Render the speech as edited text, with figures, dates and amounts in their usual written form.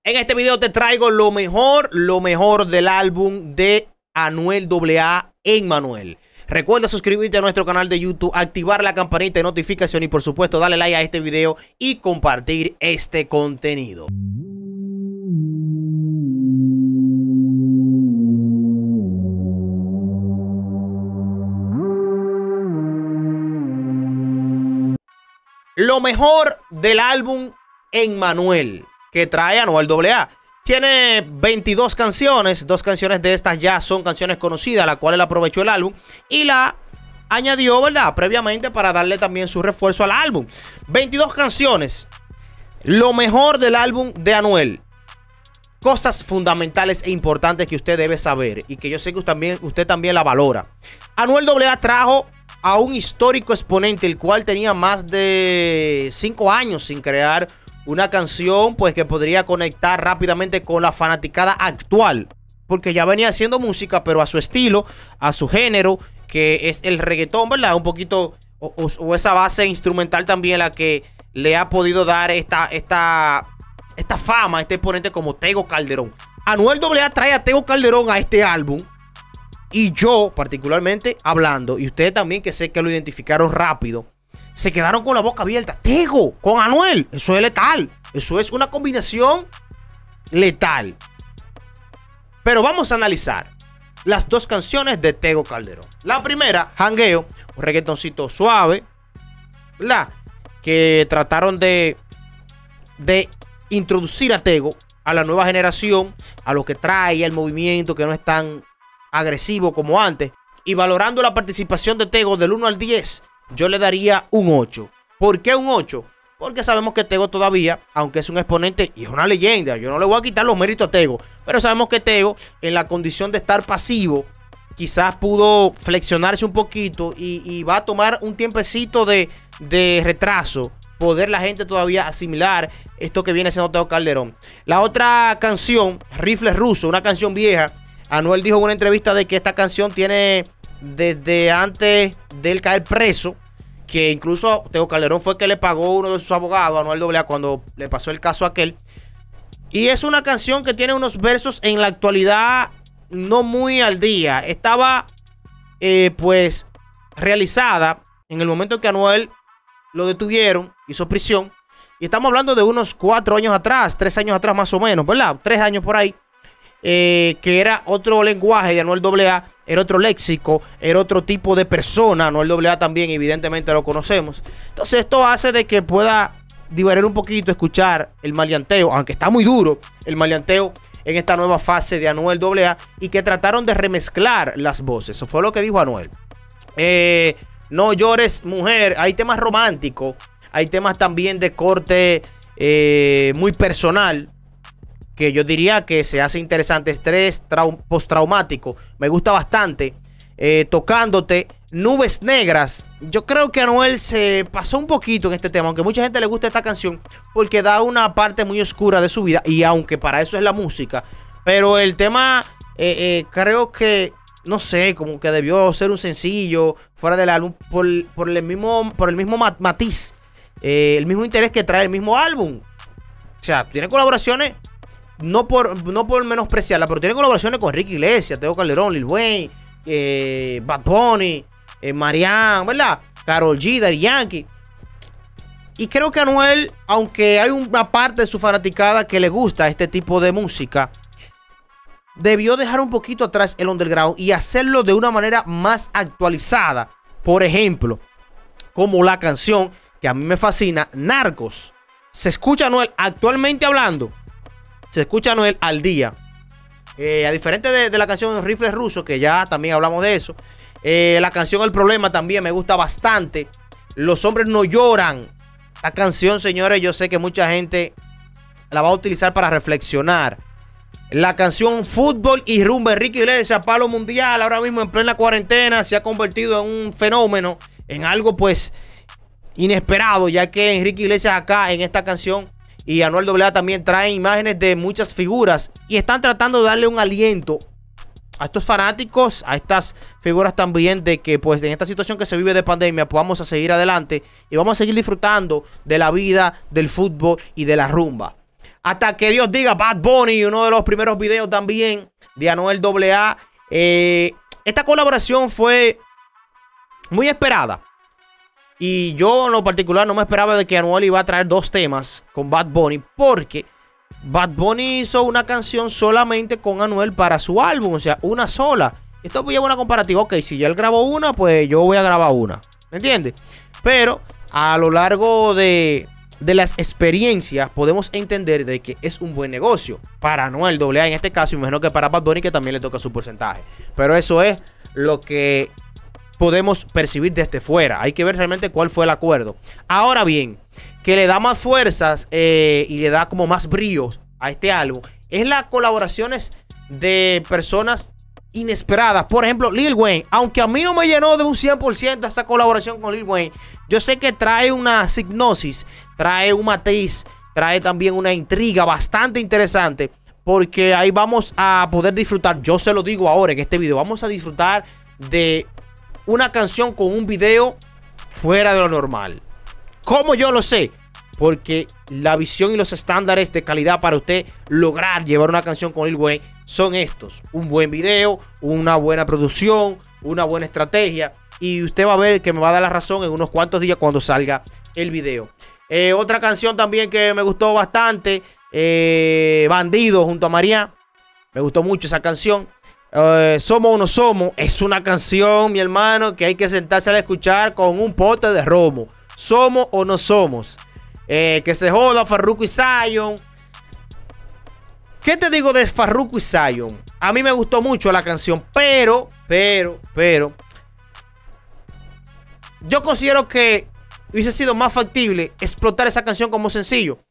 En este video te traigo lo mejor del álbum de Anuel AA Emmanuel. Recuerda suscribirte a nuestro canal de YouTube, activar la campanita de notificación y por supuesto darle like a este video y compartir este contenido. Lo mejor del álbum Emmanuel que trae Anuel AA. Tiene 22 canciones, 2 canciones de estas ya son canciones conocidas, las cuales aprovechó el álbum y la añadió, ¿verdad? Previamente para darle también su refuerzo al álbum. 22 canciones. Lo mejor del álbum de Anuel. Cosas fundamentales e importantes que usted debe saber y que yo sé que usted también la valora. Anuel AA trajo a un histórico exponente, el cual tenía más de 5 años sin crear una canción pues que podría conectar rápidamente con la fanaticada actual, porque ya venía haciendo música pero a su estilo, a su género, que es el reggaetón, ¿verdad? Un poquito o esa base instrumental también la que le ha podido dar esta fama a este exponente como Tego Calderón. Anuel AA trae a Tego Calderón a este álbum y yo particularmente hablando, y ustedes también que sé que lo identificaron rápido, se quedaron con la boca abierta. Tego con Anuel, eso es letal. Eso es una combinación letal. Pero vamos a analizar las 2 canciones de Tego Calderón. La primera, Jangueo, un reggaetoncito suave, ¿verdad? Que trataron de introducir a Tego a la nueva generación, a lo que trae el movimiento, que no es tan agresivo como antes. Y valorando la participación de Tego del 1 al 10, yo le daría un 8. ¿Por qué un 8? Porque sabemos que Tego todavía, aunque es un exponente y es una leyenda, yo no le voy a quitar los méritos a Tego, pero sabemos que Tego, en la condición de estar pasivo, quizás pudo flexionarse un poquito y va a tomar un tiempecito de retraso, poder la gente todavía asimilar esto que viene haciendo Tego Calderón. La otra canción, Rifle Ruso, una canción vieja. Anuel dijo en una entrevista de que esta canción tiene desde antes de él caer preso, que incluso Tego Calderón fue que le pagó uno de sus abogados a Anuel AA cuando le pasó el caso aquel. Y es una canción que tiene unos versos en la actualidad no muy al día. Estaba pues realizada en el momento en que Anuel lo detuvieron, hizo prisión. Y estamos hablando de unos 4 años atrás, 3 años atrás más o menos, ¿verdad? 3 años por ahí. Que era otro lenguaje de Anuel AA, era otro léxico, era otro tipo de persona. Anuel AA también evidentemente lo conocemos. Entonces esto hace de que pueda divertir un poquito, escuchar el maleanteo, aunque está muy duro el maleanteo en esta nueva fase de Anuel AA, y que trataron de remezclar las voces. Eso fue lo que dijo Anuel. No llores, mujer. Hay temas románticos, hay temas también de corte muy personal, que yo diría que se hace interesante. Estrés postraumático, me gusta bastante. Tocándote, Nubes Negras. Yo creo que Anuel se pasó un poquito en este tema, aunque mucha gente le gusta esta canción porque da una parte muy oscura de su vida, y aunque para eso es la música, pero el tema creo que, no sé, como que debió ser un sencillo fuera del álbum por el mismo matiz, el mismo interés que trae el mismo álbum. O sea, tiene colaboraciones, no por menospreciarla, pero tiene colaboraciones con Ricky Iglesias, Tego Calderón, Lil Wayne, Bad Bunny, Marianne, ¿verdad? Karol G, Daddy Yankee. Y creo que Anuel, aunque hay una parte de su fanaticada que le gusta este tipo de música, debió dejar un poquito atrás el underground y hacerlo de una manera más actualizada. Por ejemplo, como la canción que a mí me fascina, Narcos. Se escucha Anuel actualmente hablando. Se escucha Anuel al día. A diferente de la canción Rifle Ruso, que ya también hablamos de eso. La canción El Problema también me gusta bastante. Los hombres no lloran. La canción, señores, yo sé que mucha gente la va a utilizar para reflexionar. La canción Fútbol y Rumba, Enrique Iglesias, palo mundial, ahora mismo en plena cuarentena, se ha convertido en un fenómeno, en algo pues inesperado, ya que Enrique Iglesias acá en esta canción y Anuel AA también traen imágenes de muchas figuras y están tratando de darle un aliento a estos fanáticos, a estas figuras también, de que pues en esta situación que se vive de pandemia podamos a seguir adelante y vamos a seguir disfrutando de la vida, del fútbol y de la rumba. Hasta que Dios diga, Bad Bunny, uno de los primeros videos también de Anuel AA. Esta colaboración fue muy esperada. Y yo en lo particular no me esperaba de que Anuel iba a traer 2 temas con Bad Bunny, porque Bad Bunny hizo una canción solamente con Anuel para su álbum, o sea, una sola. Esto lleva una comparativa, ok, si ya él grabó una, pues yo voy a grabar una, ¿me entiendes? Pero a lo largo de las experiencias podemos entender de que es un buen negocio para Anuel AA en este caso, y me imagino que para Bad Bunny, que también le toca su porcentaje. Pero eso es lo que podemos percibir desde fuera. Hay que ver realmente cuál fue el acuerdo. Ahora bien, que le da más fuerzas y le da como más brillo a este álbum es las colaboraciones de personas inesperadas. Por ejemplo, Lil Wayne. Aunque a mí no me llenó de un 100% esta colaboración con Lil Wayne, yo sé que trae una hipnosis, trae un matiz, trae también una intriga bastante interesante, porque ahí vamos a poder disfrutar. Yo se lo digo ahora en este video, vamos a disfrutar de una canción con un video fuera de lo normal. ¿Cómo yo lo sé? Porque la visión y los estándares de calidad para usted lograr llevar una canción con Lil Wayne son estos: un buen video, una buena producción, una buena estrategia. Y usted va a ver que me va a dar la razón en unos cuantos días cuando salga el video. Otra canción también que me gustó bastante, Bandido junto a María. Me gustó mucho esa canción. Somos o no somos es una canción, mi hermano, que hay que sentarse a escuchar con un pote de romo. Somos o no somos. Que se joda Farruko y Zion. ¿Qué te digo de Farruko y Zion? A mí me gustó mucho la canción, pero yo considero que hubiese sido más factible explotar esa canción como sencillo.